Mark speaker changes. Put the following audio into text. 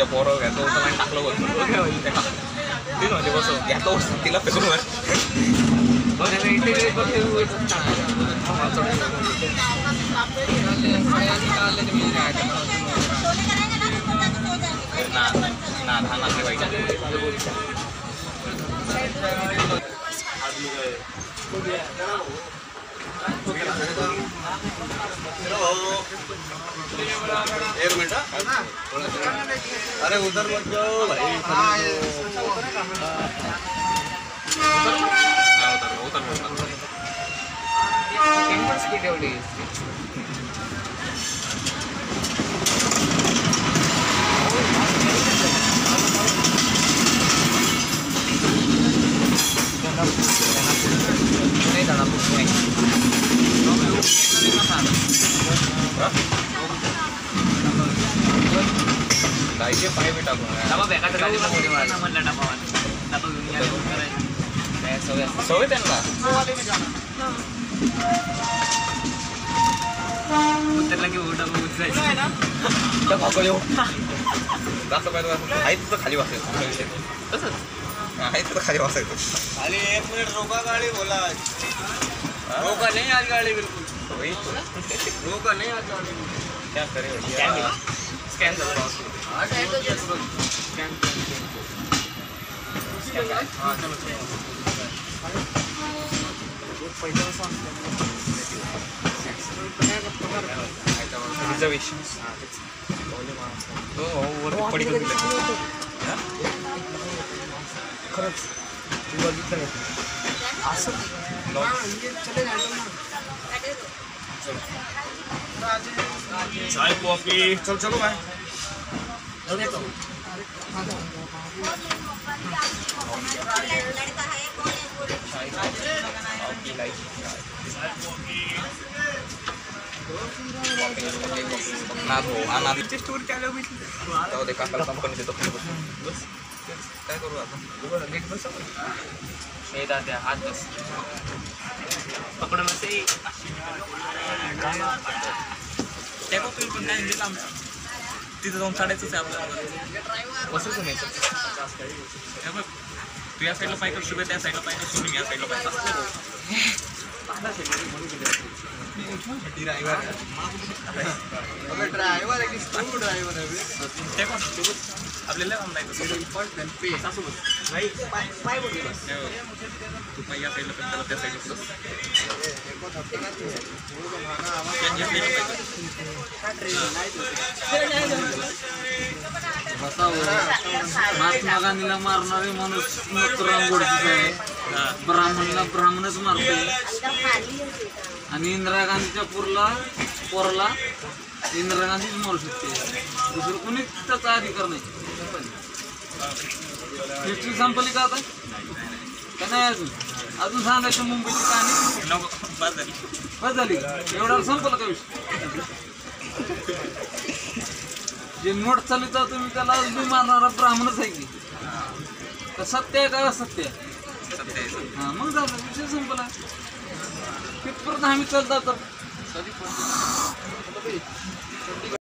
Speaker 1: तिच्या पोरं घ्यायचं होतं आणि टाकलं होतं तीच म्हणजे बस घ्यायचं होतं तिला फेकून नागले पाहिजे
Speaker 2: एक मिनट अरे उधर मत जाओ भाई
Speaker 1: स्पीड एवढी नहीं जाना गाईचे पाय बी टाकून सवय त्यांना आहे तिथं खाली वाचायचं तसंच आहे तिथं खाली वाचायचं
Speaker 2: खाली 1 मिनट रोका गाड़ी बोला रोका नहीं आज गाड़ी बिल्कुल
Speaker 1: वही
Speaker 2: रोका नहीं आज गाड़ी
Speaker 1: क्या करे स्कैन कर रहा हूँ हाँ चलो रिजर्वेशन पडी खरंच असं चाय कॉफी चल चलो भाई स्टोरी जाऊ दे काकाला कंपनी देतो बस काय करू आता नीट बस दादा हात बस पकडून असे तुम्ही पण काय दिलं आमचं तिथं जाऊन चढायचंच आहे आपल्याला बसच नाही बघ तू या साईडला पाय करतो त्या साईडला पाय करतो मी या साईडला पाय
Speaker 2: ड्राइवर है कि ड्राइवर है
Speaker 1: आपल्याला नाही तू पाय या साईडला पण त्याला त्या साईडला
Speaker 3: महात्मा गांधीला मारणारे माणूस ब्राह्मणला ब्राह्मणच मारतोय आणि इंदिरा गांधीच्या पोराला इंदिरा गांधीच मारू शकते दुसरं कोणी त्याचा अधिकार नाही हिस्ट्री संपली का आता का नाही अजून सांगायचं मुंबईची कहाणी बस झाली एवढ्यावर संपलं का विषय जे नोट चालवता तुम्ही त्याला अजून मारणारा ब्राह्मणच आहे की सत्य आहे का असत्य हां मग झालं विषय संपला तिथपर्यंत आम्ही चालता तर